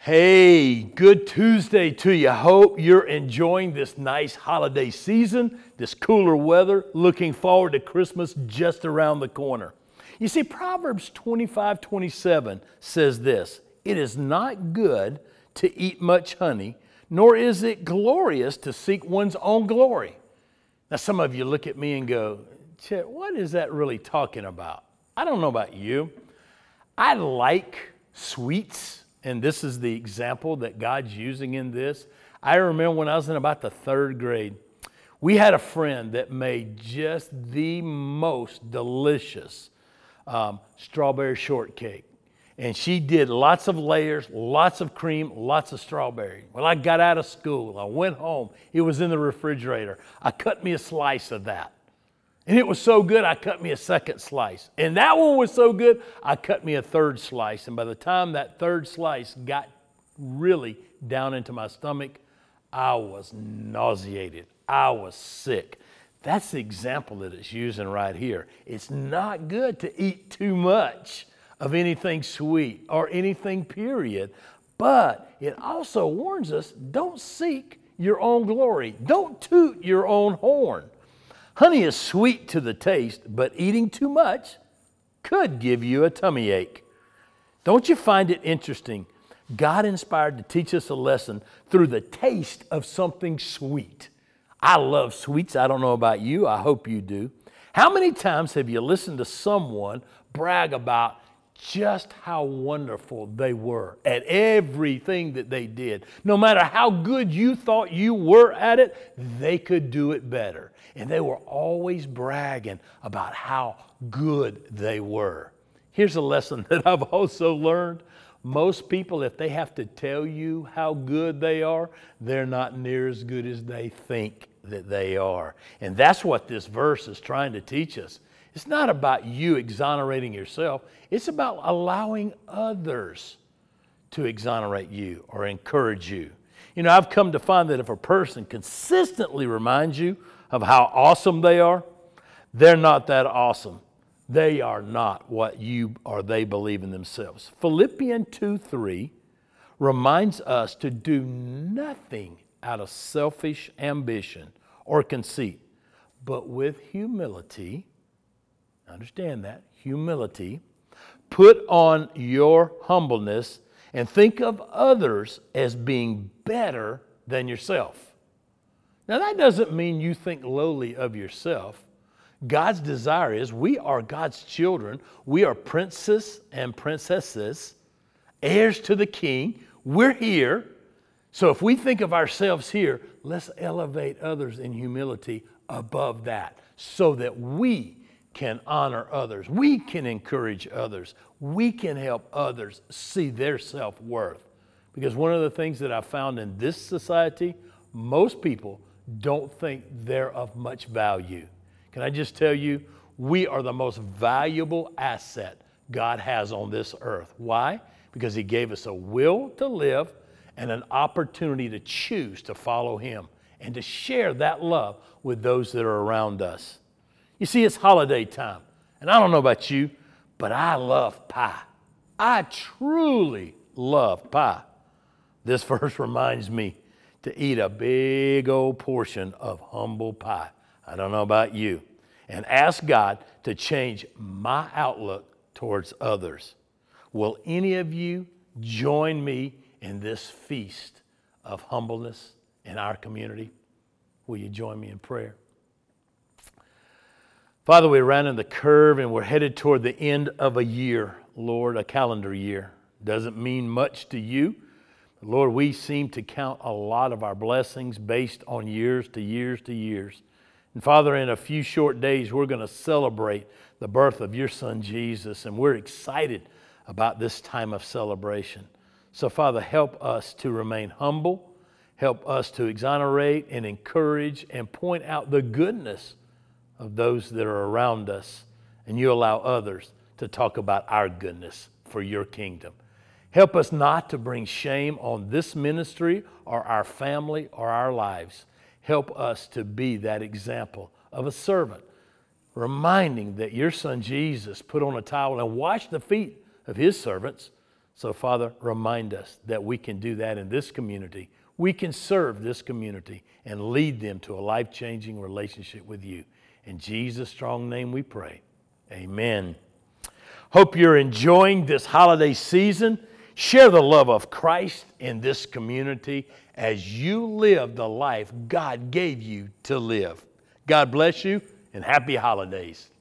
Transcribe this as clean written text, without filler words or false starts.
Hey, good Tuesday to you. Hope you're enjoying this nice holiday season, this cooler weather, looking forward to Christmas just around the corner. You see, Proverbs 25:27 says this, "It is not good to eat much honey, nor is it glorious to seek one's own glory." Now, some of you look at me and go, "Chet, what is that really talking about?" I don't know about you. I like sweets. And this is the example that God's using in this. I remember when I was in about the 3rd grade, we had a friend that made just the most delicious strawberry shortcake. And she did lots of layers, lots of cream, lots of strawberry. Well, I got out of school. I went home. It was in the refrigerator. I cut me a slice of that. And it was so good, I cut me a 2nd slice. And that one was so good, I cut me a 3rd slice. And by the time that 3rd slice got really down into my stomach, I was nauseated. I was sick. That's the example that it's using right here. It's not good to eat too much of anything sweet or anything period. But it also warns us, don't seek your own glory. Don't toot your own horn. Honey is sweet to the taste, but eating too much could give you a tummy ache. Don't you find it interesting? God inspired to teach us a lesson through the taste of something sweet. I love sweets. I don't know about you. I hope you do. How many times have you listened to someone brag about just how wonderful they were at everything that they did? No matter how good you thought you were at it, they could do it better. And they were always bragging about how good they were. Here's a lesson that I've also learned. Most people, if they have to tell you how good they are, they're not near as good as they think that they are. And that's what this verse is trying to teach us. It's not about you exonerating yourself. It's about allowing others to exonerate you or encourage you. You know, I've come to find that if a person consistently reminds you of how awesome they are, they're not that awesome. They are not what you or they believe in themselves. Philippians 2:3 reminds us to do nothing out of selfish ambition or conceit, but with humility. Understand that, humility. Put on your humbleness and think of others as being better than yourself. Now, that doesn't mean you think lowly of yourself. God's desire is we are God's children. We are princes and princesses, heirs to the King. We're here. So if we think of ourselves here, let's elevate others in humility above that so that we can honor others. We can encourage others. We can help others see their self-worth. Because one of the things that I've found in this society, most people don't think they're of much value. Can I just tell you, we are the most valuable asset God has on this earth. Why? Because He gave us a will to live and an opportunity to choose to follow Him and to share that love with those that are around us. You see, it's holiday time, and I don't know about you, but I love pie. I truly love pie. This verse reminds me to eat a big old portion of humble pie. I don't know about you. And ask God to change my outlook towards others. Will any of you join me in this feast of humbleness in our community? Will you join me in prayer? Father, we're rounding the curve and we're headed toward the end of a year, Lord, a calendar year. Doesn't mean much to you. Lord, we seem to count a lot of our blessings based on years to years to years. And Father, in a few short days, we're going to celebrate the birth of your Son, Jesus, and we're excited about this time of celebration. So, Father, help us to remain humble. Help us to exonerate and encourage and point out the goodness of those that are around us. And you allow others to talk about our goodness for your kingdom. Help us not to bring shame on this ministry or our family or our lives. Help us to be that example of a servant, reminding that your Son Jesus put on a towel and washed the feet of his servants So, Father, remind us that we can do that in this community. We can serve this community and lead them to a life-changing relationship with you. In Jesus' strong name we pray. Amen. Hope you're enjoying this holiday season. Share the love of Christ in this community as you live the life God gave you to live. God bless you and happy holidays.